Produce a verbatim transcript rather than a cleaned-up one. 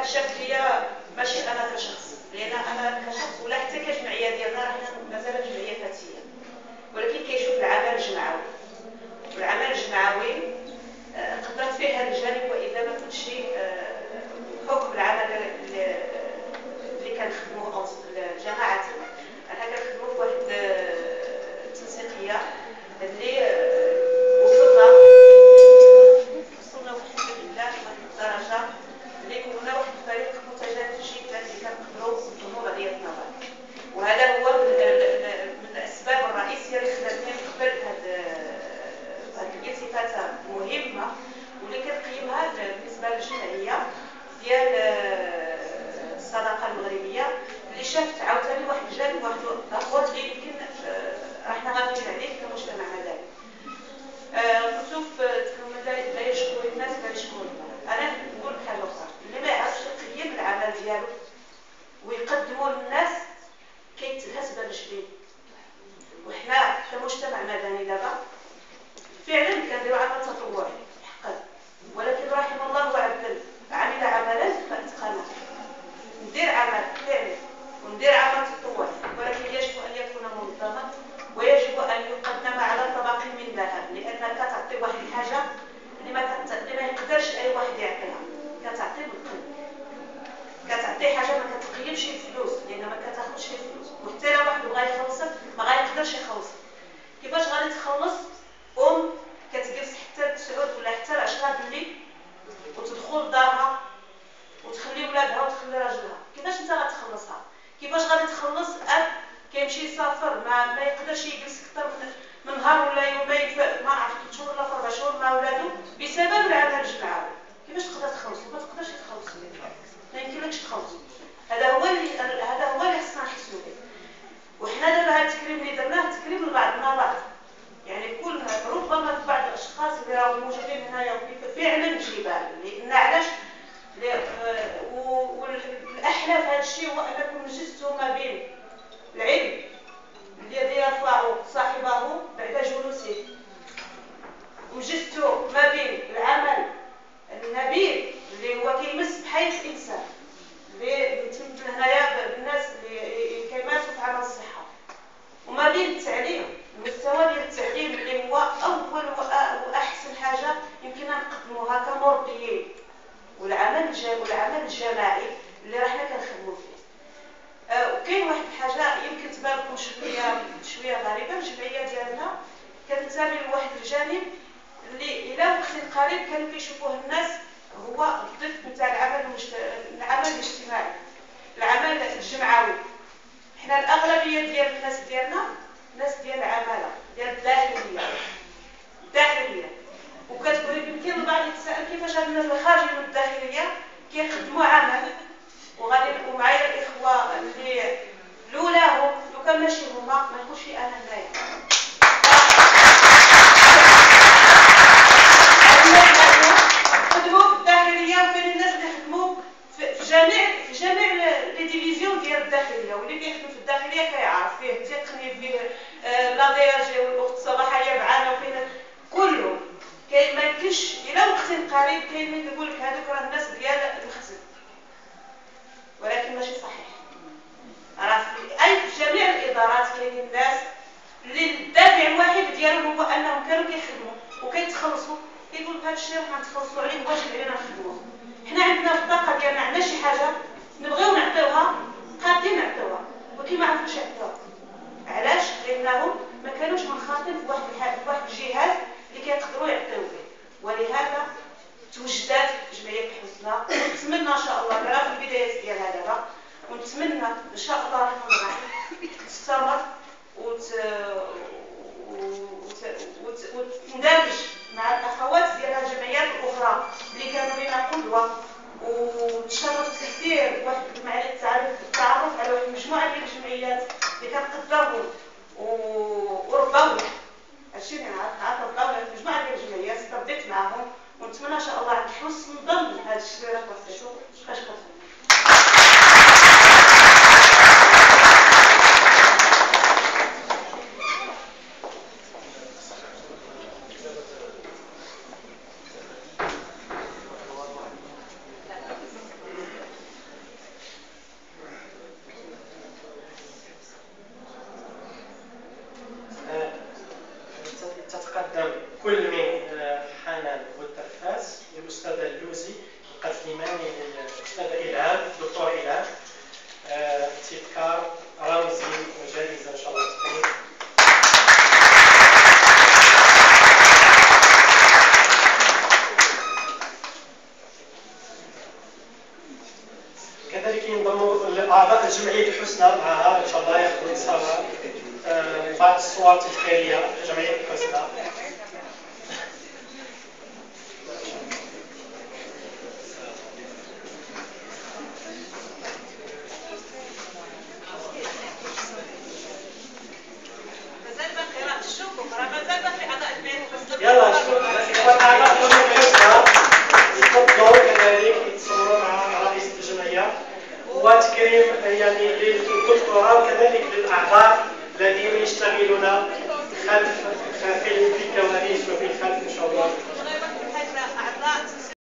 الشك هي ماشي انا كشخص، لان انا كشخص ولا حتى كجمعيه ديالنا رانا مازال جمعيه ذاتيه، ولكن كيشوف العمل الجمعوي. والعمل الجمعوي قدرت فيه هذا الجانب، واذا ما كنتش بحكم العمل اللي كنخدموا او الجماعه انا كنخدموا في واحد التنسيقيه اللي وصلنا وصلنا والحمد لله لواحد الدرجه اللي كنا واحد الفريق متجانس جدا اللي كنقدروا نخدموا بعضياتنا بعض. وهذا هو من الاسباب الرئيسيه اللي خلاتني نقبل هذه هذه الصفات مهمه واللي كنقيمها بالنسبه للجمعيه ديال الصداقه المغربيه، اللي شافت عاوتاني واحد الجانب واحد اخر اللي يمكن راحنا غافلين عليه كمجتمع مدني. قلتو في لا يشكو الناس لا يشكو الله. انا نقول لك حاجه اخرى، اللي ما يعرفش يقيم العمل ديالو ويقدموا للناس كيتلهس بالجبين. وحنا كمجتمع مدني دابا فعلا كنديروا عمل تطوعي حقا، ولكن رحم الله عبد عمل عملا فاتقنه. ندير عمل فعلا وندير عمل تطوعي، ولكن يجب ان يكون منظما ويجب ان يقدم على طبق من ذهب، لانك تعطي واحد الحاجه اللي ما اللي ما يقدرش اي واحد يعطيها. كتعطي بالقلب، كتعطي حاجه ما كتقيمش الفلوس، لان ما كتاخذش الفلوس، وحتى لو واحد بغى يخلصك ما غايقدرش يخلصك. كيفاش غادي تخلص ام كتجلس حتى التسعود ولا حتى العشرة بالليل وتدخل لدارها وتخلي ولادها وتخلي راجلها؟ كيفاش انت غتخلصها؟ كيفاش غادي تخلص اب كيمشي يسافر ما ما يقدرش يجلس اكثر من من نهار ولا يومين ما عرفت ثلاث شهور ولا اربع شهور مع ولادو بسبب العمل الجمعوي؟ كيفاش تقدر تخلص؟ ما تقدرش تخلص، ما يمكنلكش تخلص. هذا هو اللي هذا هو اللي خصنا نحسوا به. وحنا دابا هذا التكريم اللي درناه تكريم لبعضنا بعض، يعني كل ربما بعض الاشخاص اللي راهم موجودين هنايا فعلا جبال، لان علاش؟ والاحلى في هذا الشيء هو انكم نجزتوا ما بين العلم الذي يرفع صاحبه بعد جلوسه، وجزتوا ما بين العمل النبيل اللي هو كيمس بحياه الانسان اللي نتمثل هنايا بالناس اللي كيمارسوا في عمل الصحه، وما بين التعليم المستوى ديال التعليم اللي هو اول واحسن حاجه يمكننا نقدموها كمربيين، والعمل والعمل الجماعي اللي راحنا كنخدموا فيه. أه وكاين واحد الحاجه يمكن تبان لكم شويه شويه غريبه، الجمعيه ديالنا كتنتمي لواحد الجانب اللي الى وقت قريب كانوا كيشوفوه الناس هو الضد نتاع العمل المجت... العمل الاجتماعي، العمل الجمعوي. حنا الاغلبيه ديال الناس ديالنا ناس ديال العماله ديال الداخليه الداخليه وكتكون يمكن البعض يتساءل كيفاش هاد الناس اللي خارجين من الداخليه كيخدموا عمل وغادي نبقوا معايا الاخوه اللي لولاهم لو كان ماشي هما ما نكونش انا هنايا. خدموا في الداخليه وكاين الناس اللي خدموا في جميع في جميع لي ديفيزيون ديال الداخليه، واللي كيخدم في الداخليه كيعرف فيه التقني فيه لا دي ار جي والاخت الصباحيه معانا وفيه كله. كاين ما يمكنش الى وقت قريب كاين اللي يقول لك هذوك راه الناس ديال المخزن، ولكن ماشي صحيح. راه اي في جميع الادارات كاينين الناس اللي الدافع الوحيد ديالهم هو انهم كانوا كيخدموا وكيتخلصوا، كيقول لك هذا الشيء راح نتخلصوا عليه واجب علينا نخدموه. حنا عندنا في الطاقه ديالنا عندنا شي حاجه نبغيو نعطيوها قادين نعطيوها ولكن ما عرفوش يعطيوها. علاش؟ لانهم ما كانوش منخرطين في واحد الحاجه في واحد الجهاز اللي كيقدروا يعطيو به. ولهذا توجدات جمعيه الحسنى، ونتمنى ان شاء الله راه في البدايات ديالها دابا، ونتمنى ان شاء الله الرحمن الرحيم تستمر وت... وت... وتندمج مع الاخوات ديال الجمعيات الاخرى اللي كانوا لنا قدوه، وتشرفت كثير واحد مع التعرف على واحد المجموعه ديال الجمعيات اللي كنقدرهم ورباوني. هادشي اللي عرفت رباوني مجموعه ديال الجمعيات تربيت معاهم، ونتمنى ان شاء الله عند حسن ظن هذا الشيء اللي راك وصلتو. اشكرك. تتقدم كل من حنان والترفاس والأستاذة اللوزي القسلماني والأستاذة إلهام الدكتور إلهام تذكار رمزي وجائزة إن شاء الله تكون. كذلك ينضم أعضاء الجمعية الحسنى معها إن شاء الله ياخذوا سوا بعض الصور التذكارية جمعية الحسنى. يلا شكرا أعضاء الجمعية الحسنى يتفضلوا كذلك يتصوروا مع رئيس الجمعية وتكريم يعني للدكتوراه وكذلك للأعضاء الذين يشتغلون خلف في الكواليس وفي الخلف إن شاء الله.